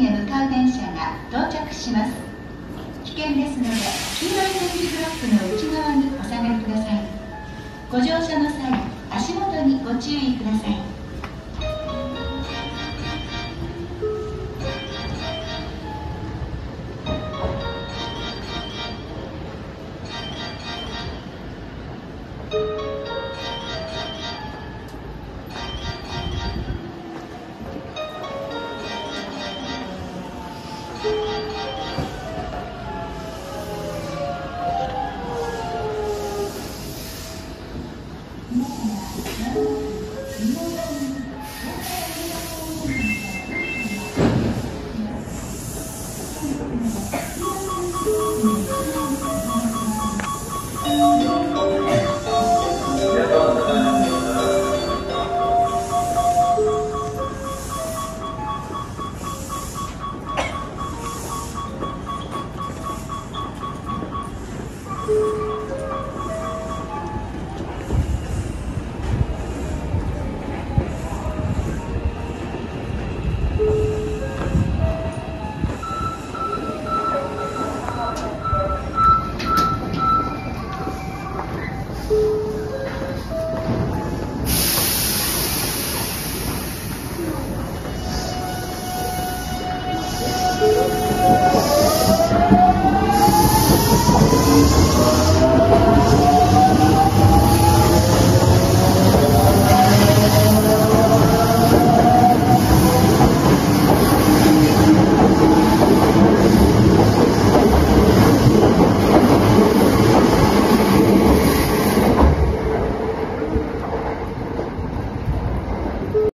へ向かう電車が到着します。危険ですので、黄色い点字ブロックの内側にお下がりください。ご乗車の際、足元にご注意ください。